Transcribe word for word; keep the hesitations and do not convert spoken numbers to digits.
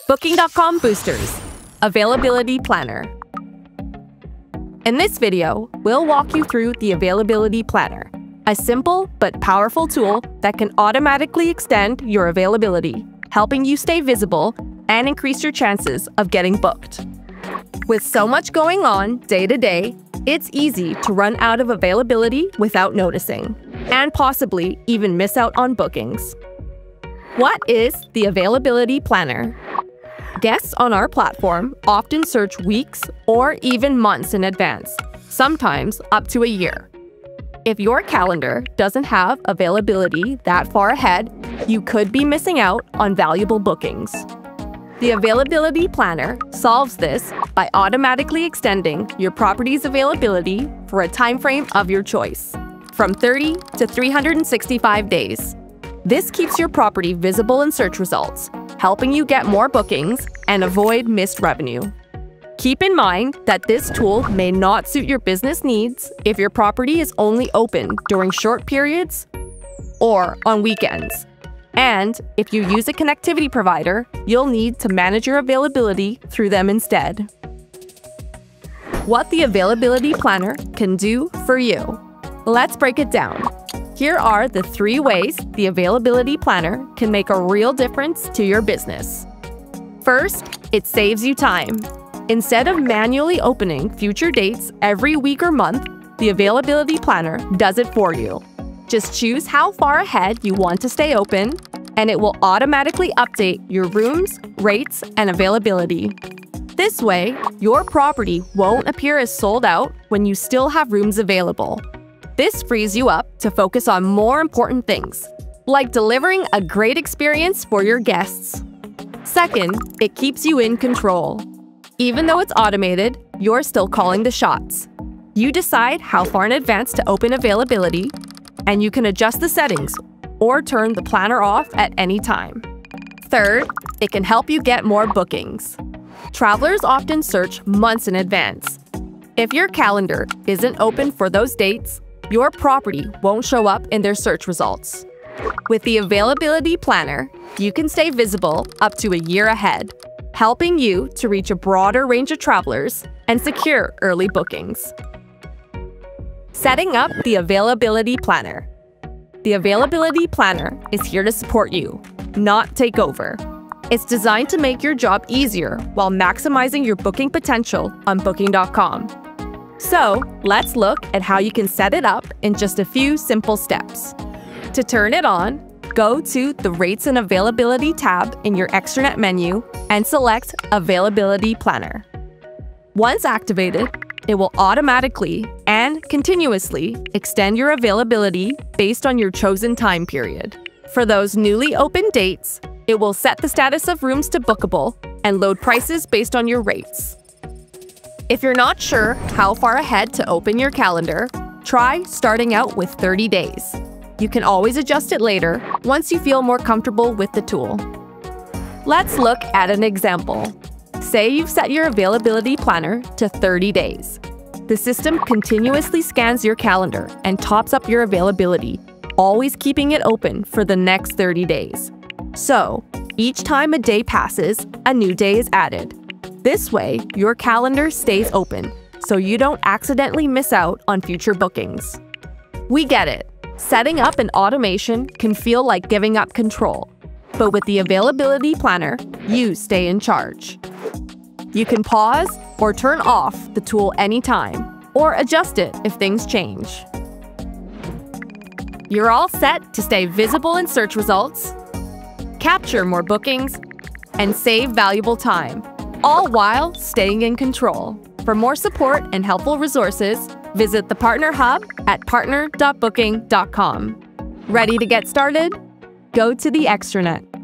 Booking dot com Boosters Availability Planner. In this video, we'll walk you through the Availability Planner, a simple but powerful tool that can automatically extend your availability, helping you stay visible and increase your chances of getting booked. With so much going on day to day, it's easy to run out of availability without noticing, and possibly even miss out on bookings. What is the Availability Planner? Guests on our platform often search weeks or even months in advance, sometimes up to a year. If your calendar doesn't have availability that far ahead, you could be missing out on valuable bookings. The Availability Planner solves this by automatically extending your property's availability for a time frame of your choice, from thirty to three hundred sixty-five days. This keeps your property visible in search results, helping you get more bookings and avoid missed revenue. Keep in mind that this tool may not suit your business needs if your property is only open during short periods or on weekends. And if you use a connectivity provider, you'll need to manage your availability through them instead. What the Availability Planner can do for you. Let's break it down. Here are the three ways the Availability Planner can make a real difference to your business. First, it saves you time. Instead of manually opening future dates every week or month, the Availability Planner does it for you. Just choose how far ahead you want to stay open, and it will automatically update your rooms, rates, and availability. This way, your property won't appear as sold out when you still have rooms available. This frees you up to focus on more important things, like delivering a great experience for your guests. Second, it keeps you in control. Even though it's automated, you're still calling the shots. You decide how far in advance to open availability, and you can adjust the settings or turn the planner off at any time. Third, it can help you get more bookings. Travelers often search months in advance. If your calendar isn't open for those dates, your property won't show up in their search results. With the Availability Planner, you can stay visible up to a year ahead, helping you to reach a broader range of travelers and secure early bookings. Setting up the Availability Planner. The Availability Planner is here to support you, not take over. It's designed to make your job easier while maximizing your booking potential on Booking dot com. So, let's look at how you can set it up in just a few simple steps. To turn it on, go to the Rates and Availability tab in your extranet menu and select Availability Planner. Once activated, it will automatically and continuously extend your availability based on your chosen time period. For those newly opened dates, it will set the status of rooms to bookable and load prices based on your rates. If you're not sure how far ahead to open your calendar, try starting out with thirty days. You can always adjust it later once you feel more comfortable with the tool. Let's look at an example. Say you've set your availability planner to thirty days. The system continuously scans your calendar and tops up your availability, always keeping it open for the next thirty days. So, each time a day passes, a new day is added. This way, your calendar stays open, so you don't accidentally miss out on future bookings. We get it. Setting up an automation can feel like giving up control, but with the Availability Planner, you stay in charge. You can pause or turn off the tool anytime, or adjust it if things change. You're all set to stay visible in search results, capture more bookings, and save valuable time, all while staying in control. For more support and helpful resources, visit the Partner Hub at partner dot booking dot com. Ready to get started? Go to the extranet.